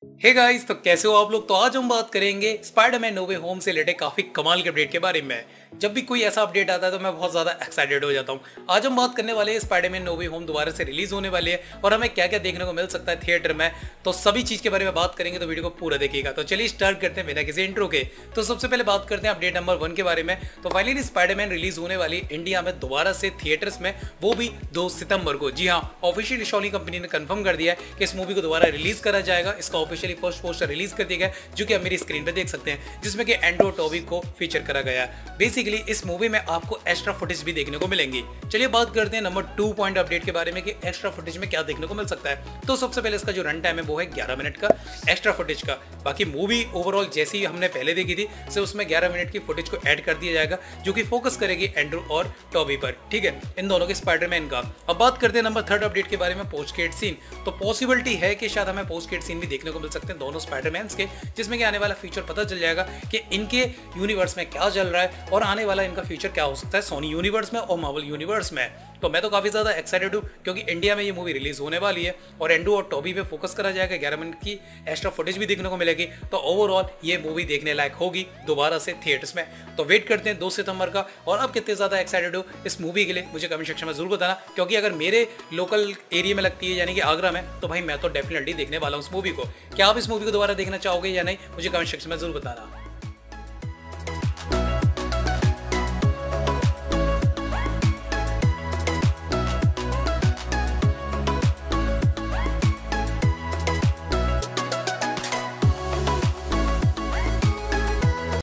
Hey guys, तो कैसे हो आप लोग। तो आज हम बात करेंगे स्पाइडरमैन नो वे होम से रिलेटेड काफी कमाल के अपडेट के बारे में। जब भी कोई ऐसा अपडेट आता है तो मैं बहुत ज्यादा एक्साइटेड हो जाता हूँ। आज हम बात करने वाले हैं स्पाइडरमैन नो वे होम दोबारा से रिलीज होने वाली है और हमें क्या क्या देखने को मिल सकता है थिएटर में। तो सभी चीज के बारे में बात करेंगे, तो वीडियो को पूरा देखिएगा। तो चलिए स्टार्ट करते हैं बिना किसी इंट्रो के। तो सबसे पहले बात करते हैं अपडेट नंबर 1 के बारे में। तो फाइनली स्पाइडरमैन रिलीज होने वाली इंडिया में दोबारा से थिएटर्स में, वो भी 2 सितंबर को। जी हाँ, ऑफिशियल सोनी कंपनी ने कंफर्म कर दिया है कि इस मूवी को दोबारा रिलीज करा जाएगा। इसका ऑफिशियली फर्स्ट पोस्टर रिलीज कर दिया गया, जो कि आप मेरी स्क्रीन पे देख सकते हैं, जिसमें कि एंड्रू और टॉबी को फीचर करा गया है। बेसिकली इस मूवी में आपको एक्स्ट्रा फुटेज भी देखने को मिलेंगी। चलिए बात करते हैं नंबर 2 पॉइंट अपडेट के बारे में कि एक्स्ट्रा फुटेज में क्या देखने को मिल सकता है। तो सबसे पहले इसका जो रन टाइम है वो है 11 मिनट का एक्स्ट्रा फुटेज का। बाकी मूवी ओवरऑल जैसी ही हमने पहले देखी थी से उसमें 11 मिनट की फुटेज को ऐड कर दिया जाएगा, जो कि फोकस करेगी एंड्रू और टॉबी पर। ठीक है, इन दोनों के स्पाइडरमैन का। अब बात करते हैं नंबर 3 अपडेट के बारे में, पोस्ट क्रेडिट सीन। तो पॉसिबिलिटी है कि शायद हमें पोस्ट क्रेडिट सीन भी देखने को मिल सकते हैं दोनों स्पाइडरमैन के, जिसमें कि आने वाला फ्यूचर पता चल जाएगा कि इनके यूनिवर्स में क्या चल रहा है और आने वाला इनका फ्यूचर क्या हो सकता है सोनी यूनिवर्स में और मार्वल यूनिवर्स में। तो मैं तो काफी ज्यादा एक्साइटेड हूँ, क्योंकि इंडिया में ये मूवी रिलीज होने वाली है और एंड्रू और टॉबी पे फोकस करा जाएगा। 11 मिनट की एक्स्ट्रा फुटेज भी देखने को मिलेगी। तो ओवरऑल ये मूवी देखने लायक होगी दोबारा से थिएटर्स में। तो वेट करते हैं 2 सितंबर का। और अब कितने ज्यादा एक्साइटेड हो इस मूवी के लिए मुझे कमेंट सेक्शन में जरूर बताना, क्योंकि अगर मेरे लोकल एरिया में लगती है यानी कि आगरा में, तो भाई मैं तो डेफिनेटली देखने वाला हूँ इस मूवी को। क्या आप इस मूवी को दोबारा देखना चाहोगे या नहीं, मुझे कमेंट सेक्शन में जरूर बताना।